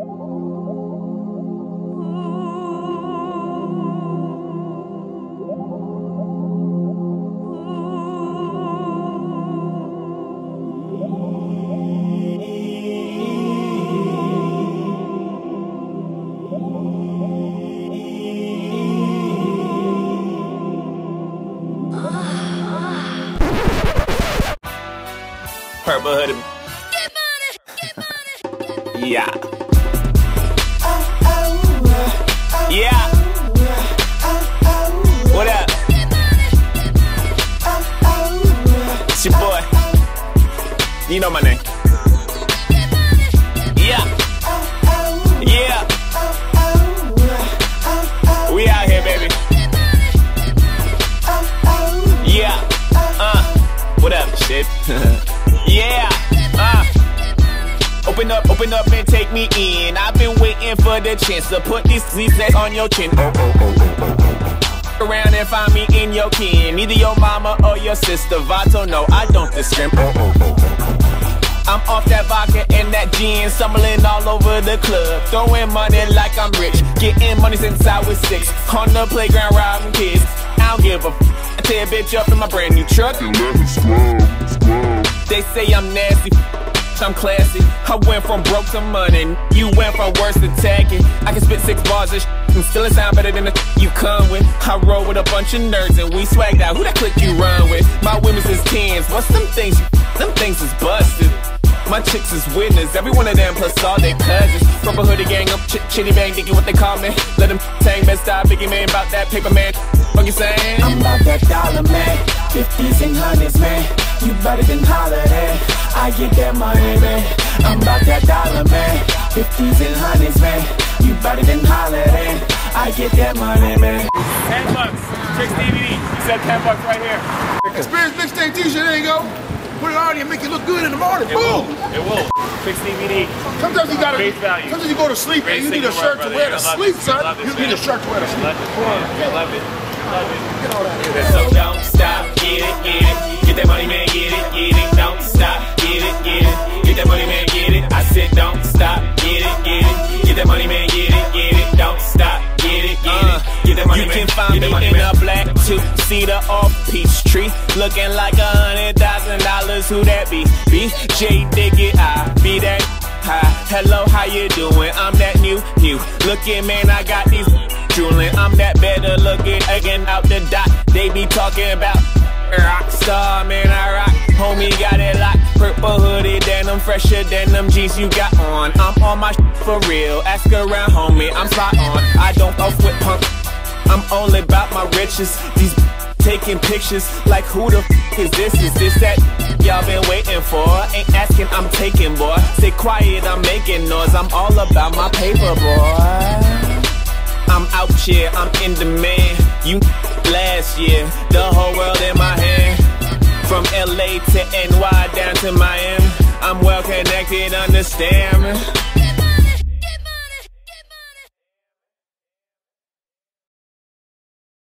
Purple hoodie. Yeah. Yeah. What up? It's your boy. You know my name. Yeah. Yeah. We out here, baby. Yeah. What up, shit? Yeah, open up and take me in. I've been waiting for the chance to put these zigzags on your chin. Around and find me in your kin. Either your mama or your sister. Vato, no, I don't discriminate. I'm off that vodka and that gin, stumbling all over the club, throwing money like I'm rich, getting money since I was 6. On the playground robbing kids. I don't give a I tear a bitch up in my brand new truck. They say I'm nasty, I'm classy. I went from broke to money, you went from worse to tacky. I can spit 6 bars of and still it sound better than the you come with. I roll with a bunch of nerds and we swagged out. Who that clique you run with? My women's is 10s. What's them things? Them things is busted. My chicks is winners, every one of them plus all their cousins. Purple hoodie gang up, chitty bang, thinking what they call me. Let them tang, best style, biggie man, about that paper man. What you saying? I'm about that dollar, man. 50s and 100s, man. You better than holiday. I get that money, man. I'm about that dollar, man. 50s and 100s, man. You better than holiday. I get that money, man. $10. Chicks DVD. You said $10 right here. Experience mixtape t-shirt, there you go. Put it on you and make you look good in the morning. Boom! It will. Chicks DVD. Sometimes you gotta. Face value. Sometimes you go to sleep and you need a shirt to wear to sleep, son. You need a shirt to wear to sleep. Love it. Get all that here. So don't stop, get it, get it. Get that money, man, get it, get it. Don't stop, get it, get it. Get that money, man, get it. I said don't stop, get it, get it. Get that money, man, get it, get it. Don't stop, get it, get it. Get that money, man. You can find me in a black two-seater off Peachtree, looking like $100,000. Who that be? B jdiggz, I be that high. Hello, how you doing? I'm that new. Looking, man, I got these drooling. I'm that better looking again out the dot. They be talking about rock star, man, I rock. Homie got it locked. Purple hoodie, denim, fresher than them jeans you got on. I'm on my for real. Ask around, homie, I'm spot on. I don't off with punk. I'm all about my riches. These taking pictures like who the is this? Is this that y'all been waiting for? Ain't asking, I'm taking, boy. Stay quiet, I'm making noise. I'm all about my paper, boy. I'm out here, I'm in demand. You last year, the whole world in my hand. From LA to NY down to Miami, I'm well connected, understand me?